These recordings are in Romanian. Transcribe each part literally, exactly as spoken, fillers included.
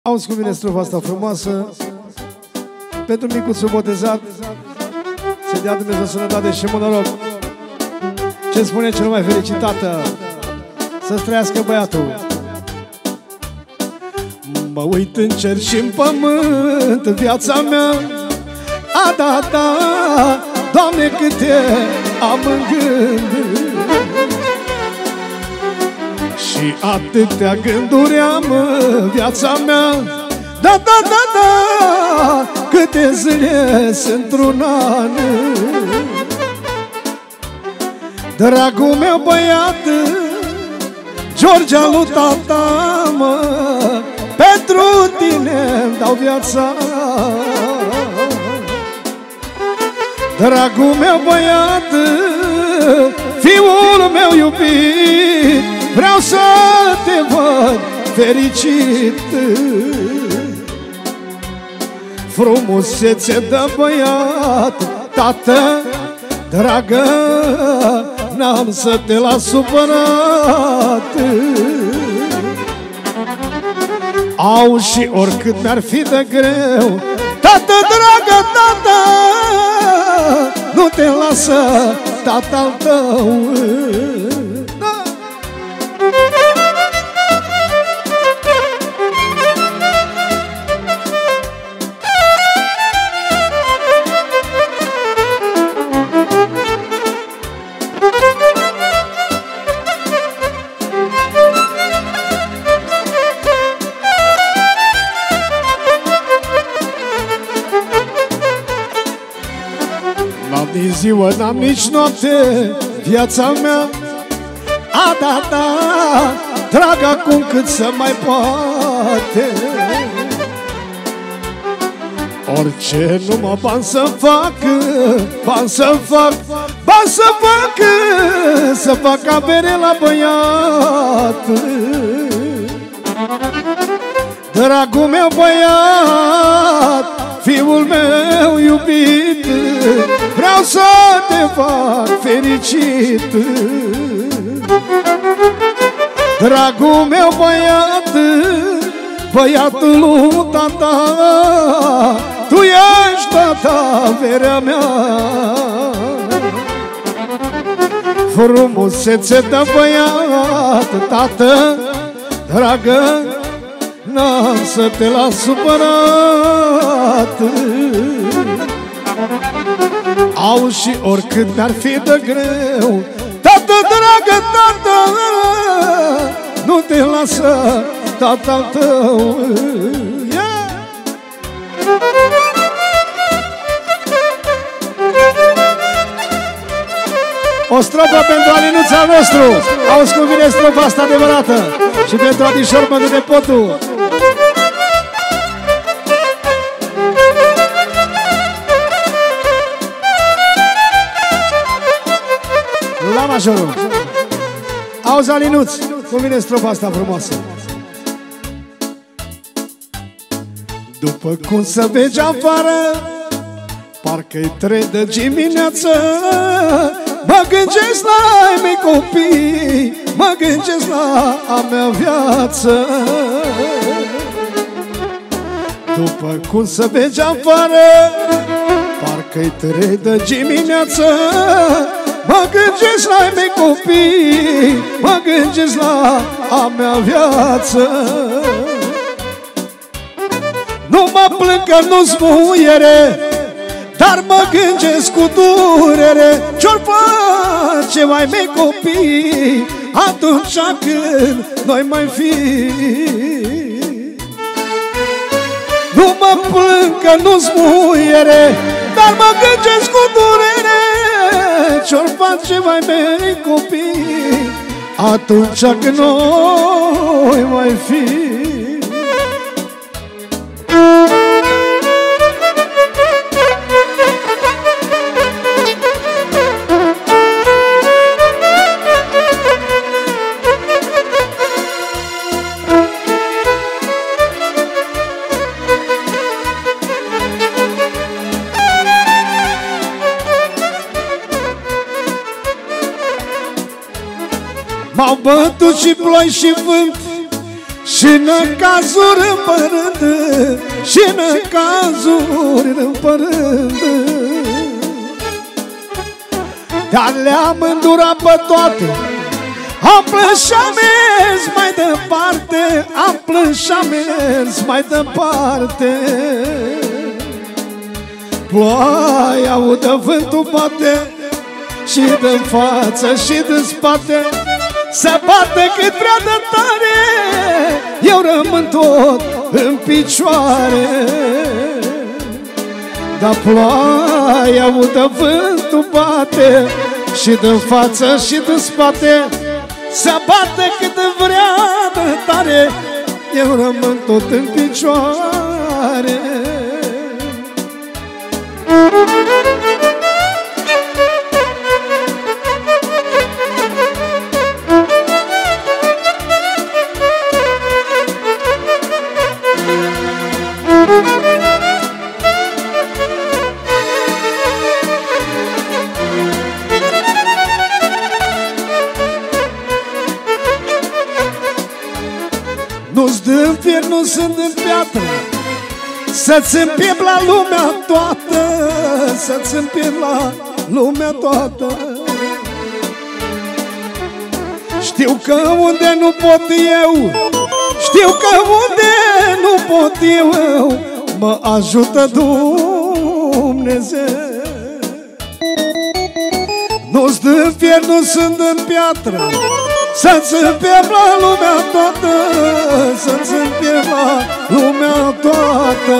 Auzi cum vine strofa asta frumoasă. Pentru micuțul botezat, să dea Dumnezeu sănătate și mult noroc. Ce spune cel mai fericit tată? Să-ți trăiască băiatul. Mă uit în cer și în pământ, în viața mea, a, da, da, Doamne, câte am în gând. Și atâtea gânduri am în viața mea, da, da, da, da, câte zile sunt într-un an. Dragul meu băiat, George al lui tata, mă, pentru tine-mi dau viața. Dragul meu băiat, fiul meu iubit, vreau să te văd fericit. Frumusețe de băiat, tată, dragă, n-am să te las supărat. Au și oricât mi-ar fi de greu, tată, dragă, tată, nu te lasă tata-l tău. N-am nici ziua, n-am nici noapte, viața mea, a, da, da, drag acum cât să mai poate. Orice numai bani să fac, bani să fac, bani să fac, să fac avere la băiat. Dragul meu băiat, fiul meu iubit, vreau să te fac fericit. Dragul meu băiat, băiatul lui tata, tu ești tata, averea mea. Frumusețe de băiat, tată, dragă, n-am să te las supărat. Au și oricât mi-ar fi de greu, tată, dragă, tată, nu te lasă tata-l tău. Yeah! O strofă pentru Alinuța nostru. Auzi cum vine strofa asta adevărată. Și pentru Adișor mă de potul. La majorul. Auzi, Alinuț, cum vine strofa asta frumoasă. După cum să vezi afară, parcă-i trei de dimineață, mă gândesc la ai mei copii, mă gândesc la a mea viață. După cum să vezi afară, parcă-i trei de dimineață, mă gândesc la ai mei copii, mă gândesc la a mea viață. Nu mă plâng că nu-s muiere, dar mă gândesc cu durere ce-or face mai mei copii atunci când noi mai fi. Nu mă plâng că nu-s muiere, dar mă gândesc cu durere ce-or face mai mei copii atunci când noi mai fi. M-au bătut și ploi și vânt și în cazuri în părând, și în cazuri în părând. Dar le-am îndurat pe toate, am plâns și-am mers mai departe, am plâns și-am mers mai departe. Ploaia udă, vântul bate, și din față și din spate, se bate cât vrea de tare, eu rămân tot în picioare. Dar ploaia udă, vântul bate, și din față și din spate, se bate cât vrea de tare, eu rămân tot în picioare. Nu-ți dă fier, nu sunt în piatră, să-ți împiem la lumea toată, să-ți împiem la lumea toată. Știu că unde nu pot eu, știu că unde nu pot eu, mă ajută Dumnezeu. Nu-ți dă fier, nu sunt în piatră, să-ți împiem la lumea toată, să-ți împiem la lumea toată.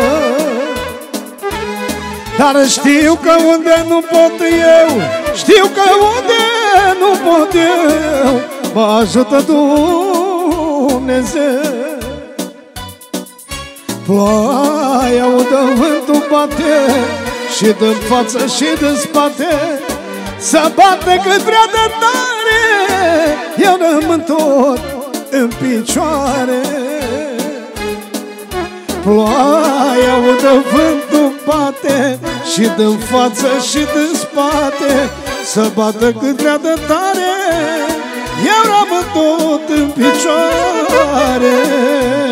Dar știu că unde nu pot eu, știu că unde nu pot eu, mă ajută Dumnezeu. Ploaia udă, vântul bate, și din față și din spate, se bate cât vrea de tare, eu rămân tot în picioare. Ploaia udă, vântul bate, și din față și din spate, se bate cât vrea de tare, eu rămân tot în picioare.